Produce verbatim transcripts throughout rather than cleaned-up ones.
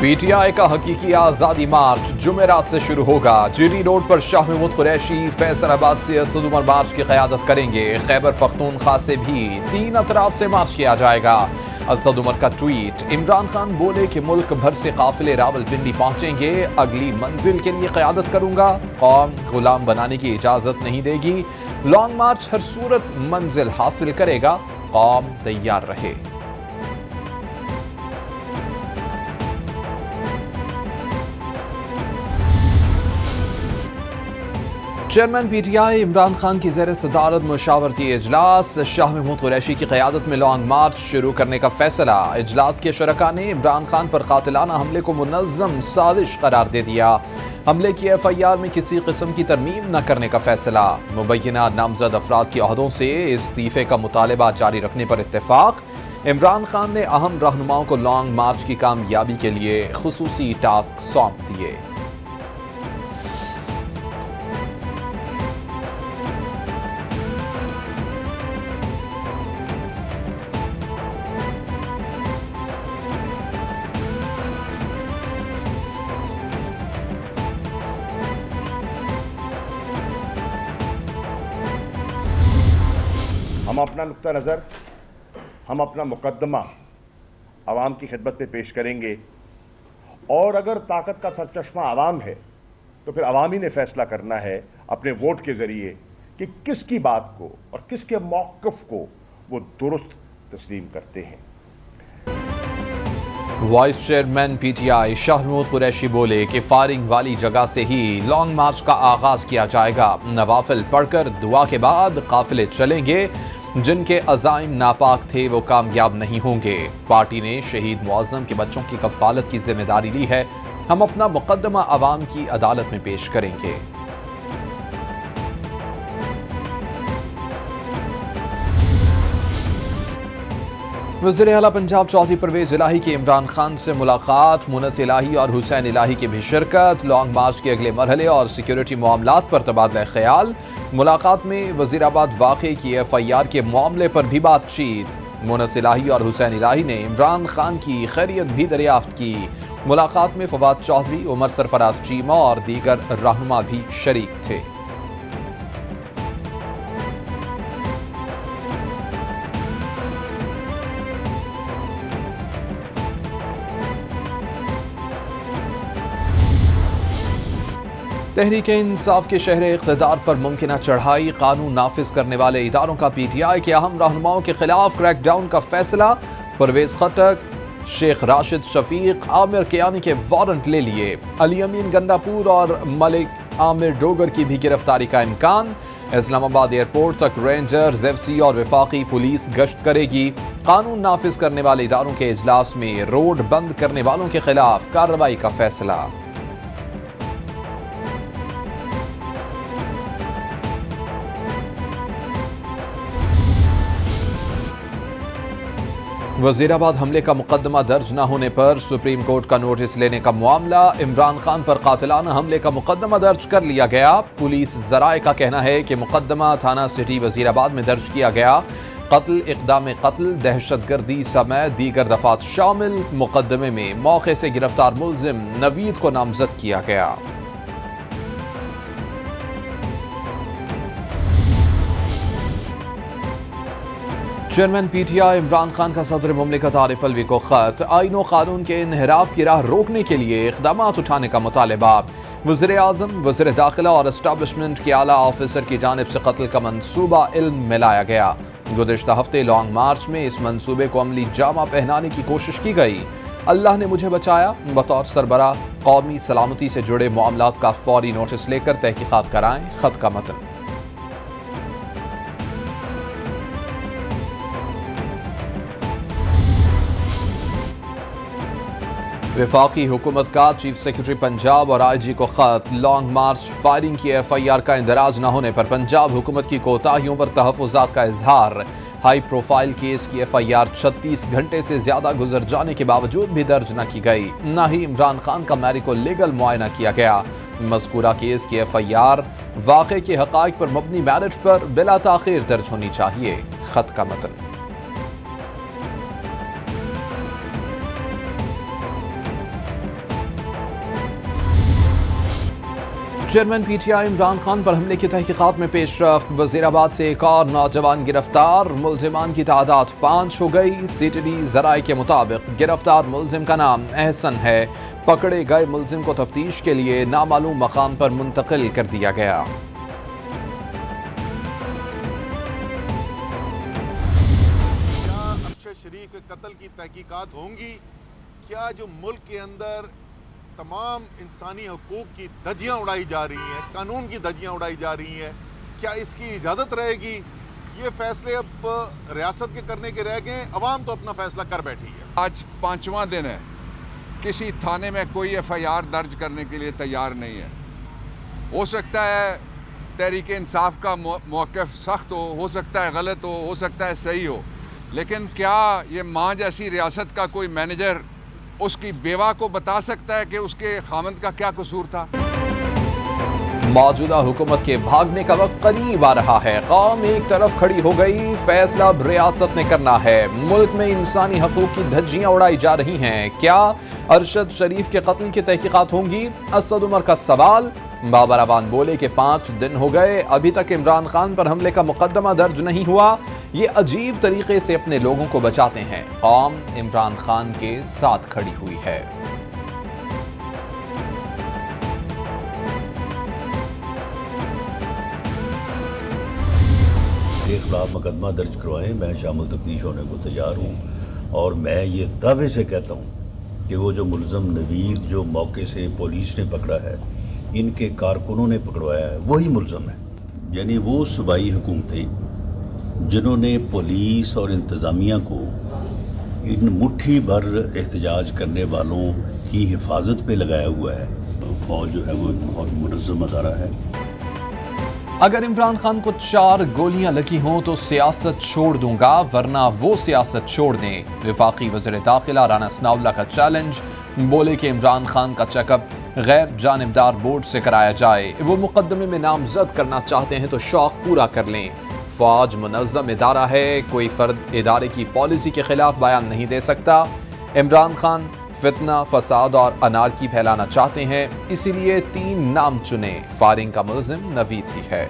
PTI का हकीकी आजादी मार्च जुमेरात से शुरू होगा। जीडी रोड पर शाह महमूद कुरैशी फैसलाबाद से असद उमर मार्च की क़यादत करेंगे। खैबर पख्तूनख्वा से भी तीन अतराफ से मार्च किया जाएगा। असद उमर का ट्वीट, इमरान खान बोले कि मुल्क भर से काफिले रावलपिंडी पहुंचेंगे, अगली मंजिल के लिए क़यादत करूंगा, कौम गुलाम बनाने की इजाजत नहीं देगी, लॉन्ग मार्च हर सूरत मंजिल हासिल करेगा, कौम तैयार रहे। चेयरमैन पीटीआई इमरान खान की ज़ेर सदारत मुशावरती इजलास, शाह महमूद कुरैशी की क़यादत में लॉन्ग मार्च शुरू करने का फैसला। इजलास के शुरका ने इमरान खान पर कातिलाना हमले को मुनज़्ज़म साजिश करार दे दिया। हमले की एफ आई आर में किसी किस्म की तरमीम न करने का फैसला। मुबैना नामजद अफराद के अहदों से इस्तीफ़े का मुतालबा जारी रखने पर इत्तेफाक। इमरान खान ने अहम रहनुमाओं को लॉन्ग मार्च की कामयाबी के लिए खुसूसी टास्क सौंप दिए। हम अपना नुक्ता नज़र, हम अपना मुकदमा आवाम की खिदमत में पेश करेंगे और अगर ताकत का सरचश्मा आवाम है तो फिर आवाम ही ने फैसला करना है अपने वोट के जरिए कि किसकी बात को और किसके मौक़िफ़ को वो दुरुस्त तस्लीम करते हैं। Vice chairman PTI Shah Mahmood Qureshi बोले कि फायरिंग वाली जगह से ही लॉन्ग मार्च का आगाज किया जाएगा। नवाफिल पढ़कर दुआ के बाद काफिले चलेंगे, जिनके अज़ाइम नापाक थे वो कामयाब नहीं होंगे। पार्टी ने शहीद मुअज़्ज़म के बच्चों की कफ़ालत की जिम्मेदारी ली है। हम अपना मुकदमा अवाम की अदालत में पेश करेंगे। वज़ीर आला पंजाब चौधरी परवेज इलाही की इमरान खान से मुलाकात, मुनस इलाही और हुसैन इलाही की भी शिरकत। लॉन्ग मार्च के अगले मरहले और सिक्योरिटी मामलात पर तबादला ख्याल। मुलाकात में वज़ीराबाद वाक़े की एफ आई आर के मामले पर भी बातचीत। मुनस इलाही और हुसैन इलाही ने इमरान खान की खैरियत भी दरियाफ्त की। मुलाकात में फवाद चौधरी, उमर सरफराज चीमा और दीगर रहनुमा भी शरीक थे। तहरीक इंसाफ के शहर इक़्तिदार पर मुमकिना चढ़ाई, कानून नाफिज करने वाले इदारों का पीटीआई के अहम रहनुमाओं के खिलाफ क्रैकडाउन का फैसला। परवेज खटक, शेख राशिद शफीक, आमिर कियानी के वारंट ले लिए। अली अमीन गंडापुर और मलिक आमिर डोगर की भी गिरफ्तारी का इम्कान। इस्लामाबाद एयरपोर्ट तक रेंजर्स, एफ सी और वफाकी पुलिस गश्त करेगी। कानून नाफिज करने वाले इदारों के इजलास में रोड बंद करने वालों के खिलाफ कार्रवाई का फैसला। वज़ीराबाद हमले का मुकदमा दर्ज न होने पर सुप्रीम कोर्ट का नोटिस लेने का मामला। इमरान खान पर कातिलाना हमले का मुकदमा दर्ज कर लिया गया। पुलिस ज़राए का कहना है कि मुकदमा थाना सिटी वज़ीराबाद में दर्ज किया गया। कत्ल, इक़दाम कत्ल, दहशतगर्दी समेत दीगर दफात शामिल। मुकदमे में मौके से गिरफ्तार मुल्ज़िम नवीद को नामजद किया गया। चेयरमैन पीटीआई इमरान खान का सदर मुमलिकत आरिफ अलवी को खत। आईन व कानून के इन्हिराफ की राह रोकने के लिए इक़दाम उठाने का मुतालबा। वज़ीर आज़म, वज़ीर दाखिला और एस्टैब्लिशमेंट के आला ऑफिसर की जानिब से कत्ल का मनसूबा इल्म में लाया गया। गुज़िश्ता हफ्ते लॉन्ग मार्च में इस मनसूबे को अमली जामा पहनाने की कोशिश की गई। अल्लाह ने मुझे बचाया। बतौर सरबराह कौमी सलामती से जुड़े मामलात का फौरी नोटिस लेकर तहकीकात कराएं। खत का मतन। वफाकी हुकूमत का चीफ सेक्रेटरी पंजाब और आई जी को खत। लॉन्ग मार्च, फायरिंग की एफ आई आर का इंदराज न होने पर पंजाब हुकूमत की कोताहियों पर तहफ़्फ़ुज़ात का इजहार। हाई प्रोफाइल केस की एफ आई आर छत्तीस घंटे से ज्यादा गुजर जाने के बावजूद भी दर्ज न की गई। न ही इमरान खान का मेडिकल लीगल मुआयना किया गया। मज़कूरा केस की एफ आई आर वाक़े के हक़ाइक़ पर मबनी मैरिज पर बिला ताख़ीर दर्ज होनी चाहिए। खत का मतन। चेयरमैन पीटीआई इमरान खान पर हमले की तहकीकात में पेशरफ्त। वजीराबाद से एक और नौजवान गिरफ्तार। मुलजिमान की तादाद पाँच हो गई। सीटीडी जराये के मुताबिक गिरफ्तार मुलजिम का नाम एहसन है। पकड़े गए मुलजिम को तफ्तीश के लिए नामालूम मकाम पर मुंतकिल कर दिया गया। क्या अरशद शरीफ के कत्ल की तहकीकात होंगी? क्या जो मुल्क के अंदर तमाम इंसानी हकूक की धज्जियाँ उड़ाई जा रही हैं, कानून की धज्जियाँ उड़ाई जा रही हैं, क्या इसकी इजाज़त रहेगी? ये फैसले अब रियासत के करने के रह गए, अवाम तो अपना फैसला कर बैठी है। आज पाँचवा दिन है, किसी थाने में कोई एफ आई आर दर्ज करने के लिए तैयार नहीं है। हो सकता है तहरीक इंसाफ का मौक़िफ़ सख्त हो हो सकता है गलत हो हो सकता है सही हो, लेकिन क्या ये माँ जैसी रियासत का कोई मैनेजर उसकी बेवा को बता सकता है कि उसके खामंद का क्या कसूर था? मौजूदा हुकूमत के भागने का वक्त करीब आ रहा है। कौम एक तरफ खड़ी हो गई, फैसला अब रियासत ने करना है। मुल्क में इंसानी हकूक की धज्जियां उड़ाई जा रही हैं। क्या अरशद शरीफ के कत्ल की तहकीकात होंगी? असद उमर का सवाल। बाबर अवान बोले कि पाँच दिन हो गए, अभी तक इमरान खान पर हमले का मुकदमा दर्ज नहीं हुआ। ये अजीब तरीके से अपने लोगों को बचाते हैं। कौम इमरान खान के साथ खड़ी हुई है। के खिलाफ मुकदमा दर्ज करवाएं, मैं शामिल तफ्तीश होने को तैयार हूँ। और मैं ये दावे से कहता हूँ कि वो जो मुलज़म नवीद जो मौके से पुलिस ने पकड़ा है, इनके कारकुनों ने पकड़वाया है, वही मुलज़म है। यानी वो सूबाई हुकूमतें जिन्होंने पुलिस और इंतज़ामिया को इन मुट्ठी भर एहतजाज करने वालों की हिफाजत पे लगाया हुआ है। फौज जो है वो एक बहुत मुनज़्ज़म अदारा है। अगर इमरान खान को चार गोलियां लगी हों तो सियासत छोड़ दूंगा, वरना वो सियासत छोड़ दें। वफाकी वज़ीर दाखिला राना सनाउल्लाह का चैलेंज। बोले कि इमरान खान का चेकअप गैर जानिबदार बोर्ड से कराया जाए। वो मुकदमे में नामजद करना चाहते हैं तो शौक पूरा कर लें। फौज मुनज़्ज़म इदारा है, कोई फर्द इदारे की पॉलिसी के खिलाफ बयान नहीं दे सकता। इमरान खान फितना, फसाद और अनारकी फैलाना चाहते हैं, इसीलिए तीन नाम चुने। फायरिंग का मुलजिम नवीद ही है।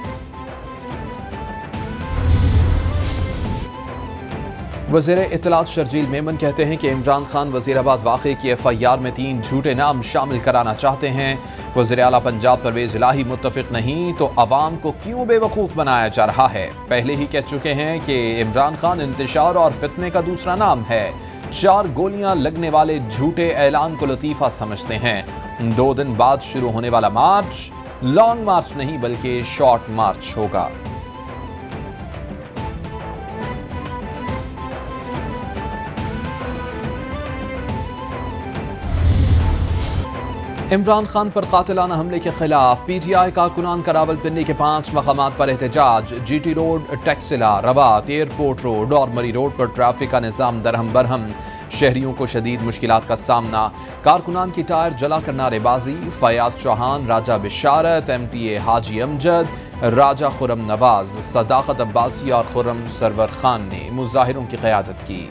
वज़ीर इत्तलात शर्जील मेमन कहते हैं कि इमरान खान वज़ीराबाद वाक़े की एफ आई आर में तीन झूठे नाम शामिल कराना चाहते हैं। वज़ीर आला पंजाब परवेज़ इलाही मुत्तफ़िक़ नहीं तो अवाम को क्यों बेवकूफ़ बनाया जा रहा है? पहले ही कह चुके हैं कि इमरान खान इंतशार और फितने का दूसरा नाम है। चार गोलियां लगने वाले झूठे ऐलान को लतीफ़ा समझते हैं। दो दिन बाद शुरू होने वाला मार्च लॉन्ग मार्च नहीं बल्कि शॉर्ट मार्च होगा। इमरान खान पर कातिलाना हमले के खिलाफ पीटीआई कारकुनान का रावलपिंडी के पांच मकामात पर एहतजाज। GT road, Taxila, Rawat, airport road और मरी रोड पर ट्रैफिक का निज़ाम दरहम बरहम। शहरियों को शदीद मुश्किलात का सामना। कारकुनान की टायर जला कर नारेबाजी। Fayyaz Chohan, Raja Basharat, M P A Haji Amjad, Raja Khurram Nawaz, Sadaqat Abbasi और खुरम सरवर खान ने मुजाहिरों की क़यादत की।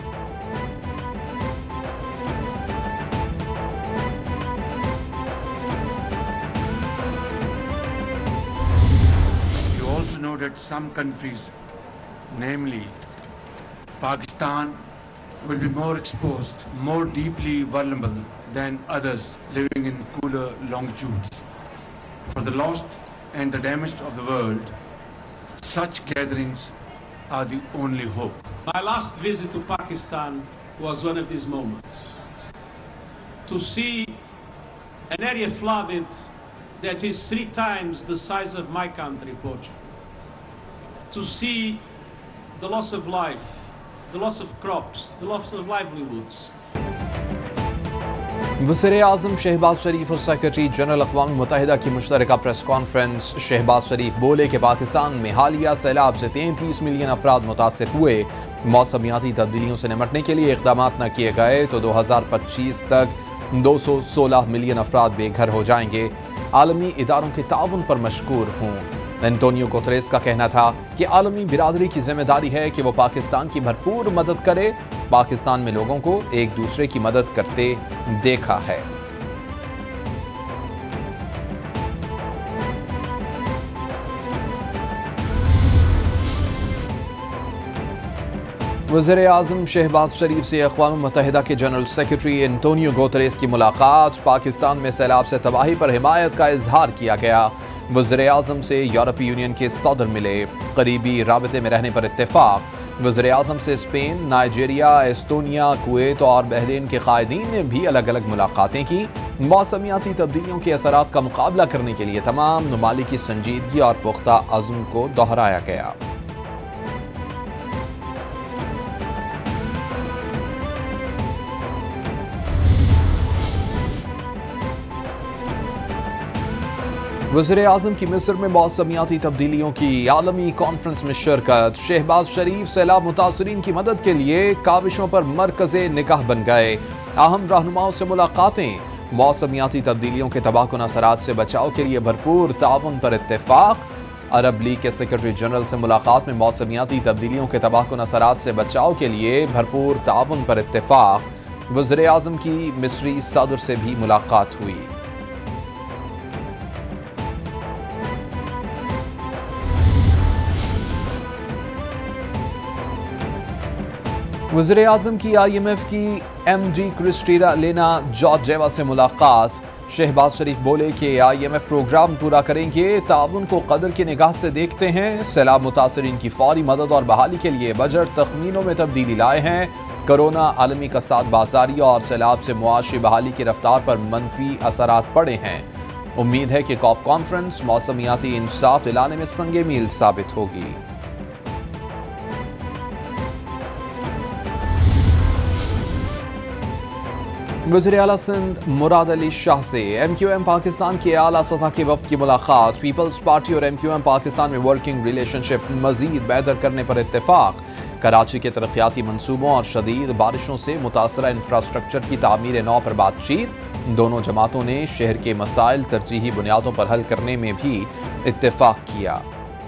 Know that some countries, namely Pakistan, will be more exposed, more deeply vulnerable than others living in cooler longitudes. For the lost and the damaged of the world, such gatherings are the only hope. My last visit to Pakistan was one of these moments. To see an area flooded that is three times the size of my country, Portugal. To see the loss of life, the loss of crops, the loss of livelihoods. वज़ीर आज़म शहबाज शरीफ और secretary general अक़वाम मुत्तहिदा की मुश्तरका press conference. Shehbaz Sharif बोले कि पाकिस्तान में हालिया सैलाब से तैंतीस मिलियन अफराद मुतासिर हुए। मौसमियाती तब्दीलियों से निपटने के लिए इक़दाम न किए गए तो दो हज़ार पच्चीस तक दो सौ सोलह मिलियन अफराद बेघर हो जाएंगे। आलमी इदारों के ताउन पर मशकूर हूँ। एंटोनियो गुतेरेस का कहना था कि आलमी बिरादरी की जिम्मेदारी है कि वो पाकिस्तान की भरपूर मदद करे। पाकिस्तान में लोगों को एक दूसरे की मदद करते देखा है। वज़ीर आज़म शहबाज शरीफ से अक़वाम मुत्तहिदा के जनरल सेक्रेटरी एंटोनियो गुतेरेस की मुलाकात। पाकिस्तान में सैलाब से तबाही पर हिमायत का इजहार किया गया। वज़ीर आज़म से यूरोपीय यूनियन के सदर मिले, करीबी राबते में रहने पर इत्तेफाक। वज़ीर आज़म से स्पेन, नाइजीरिया, एस्टोनिया, कुवैत और बहरीन के कायदीन ने भी अलग अलग मुलाकातें की। मौसमियाती तब्दीलियों के असरात का मुकाबला करने के लिए तमाम ममालिक की संजीदगी और पुख्ता अज़्म को दोहराया गया। वज़ीर आज़म की मिस्र में मौसमियाती तब्दीलियों की आलमी कॉन्फ्रेंस में शिरकत। शहबाज शरीफ सैलाब मुतासरीन की मदद के लिए काविशों पर मरकज़े निगाह बन गए। अहम रहनुमाओं से मुलाकातें। मौसमियाती तब्दीलियों के तबाहकुन असरात से बचाव के लिए भरपूर ताउन पर इत्तेफाक। अरब लीग के सेक्रेटरी जनरल से मुलाकात में मौसमियाती तब्दीलियों के तबाहकुन असरात से बचाव के लिए भरपूर ताउन पर इत्तेफाक। वज़ीर आज़म की मिस्री सदर से भी मुलाकात हुई। वज़ीर आज़म की आई एम एफ की M D Kristalina Georgieva से मुलाकात। शहबाज शरीफ बोले कि आई एम एफ प्रोग्राम पूरा करेंगे, ताउन को कदर की निगाह से देखते हैं। सैलाब मुतासरीन की फौरी मदद और बहाली के लिए बजट तखमीनों में तब्दीली लाए हैं। कोरोना, आलमी कसाद बाजारी और सैलाब से मुआशी बहाली की रफ्तार पर मनफी असरात पड़े हैं। उम्मीद है कि कॉप कॉन्फ्रेंस मौसमियाती इंसाफ दिलाने में संगे मील साबित होगी। वज़ीर आला सिंध मुराद अली शाह से एम क्यू एम पाकिस्तान के आला सतह के वफ्द की मुलाकात। पीपल्स पार्टी और एम क्यू एम पाकिस्तान में वर्किंग रिलेशनशिप मजीद बेहतर करने पर इत्तेफाक। कराची के तरक्याती मनसूबों और शदीद बारिशों से मुतासरा इंफ्रास्ट्रक्चर की तामीर नौ पर बातचीत। दोनों जमातों ने शहर के मसाइल तरजीही बुनियादों पर हल करने में भी इत्तेफाक किया।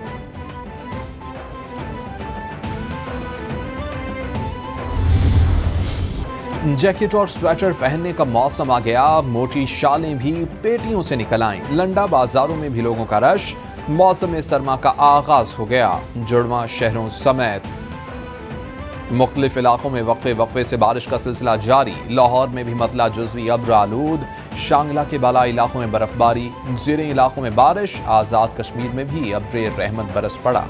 जैकेट और स्वेटर पहनने का मौसम आ गया। मोटी शालें भी पेटियों से निकल आईं। लंडा बाजारों में भी लोगों का रश। मौसम सरमा का आगाज हो गया। जुड़वा शहरों समेत मुख्तलिफ इलाकों में वक्फे वक्फे से बारिश का सिलसिला जारी। लाहौर में भी मतला जुज़वी अब्र आलूद। शांगला के बाला इलाकों में बर्फबारी। ज़ीरे इलाकों में बारिश। आज़ाद कश्मीर में भी अब्र रहमत बरस पड़ा।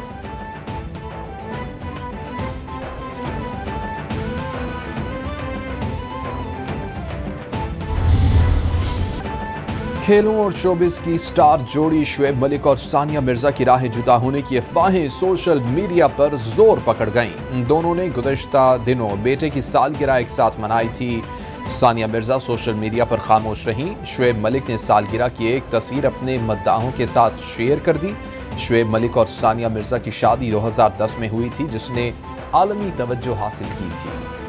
खेलों और शोबिस की स्टार जोड़ी शुएब मलिक और सानिया मिर्जा की राहें जुदा होने की अफवाहें सोशल मीडिया पर जोर पकड़ गईं। दोनों ने गुज़श्ता दिनों बेटे की सालगिरह एक साथ मनाई थी। सानिया मिर्जा सोशल मीडिया पर खामोश रहीं। शुएब मलिक ने सालगिरह की एक तस्वीर अपने मद्दाहों के साथ शेयर कर दी। शुएब मलिक और सानिया मिर्जा की शादी दो हज़ार दस में हुई थी, जिसने आलमी तवज्जो हासिल की थी।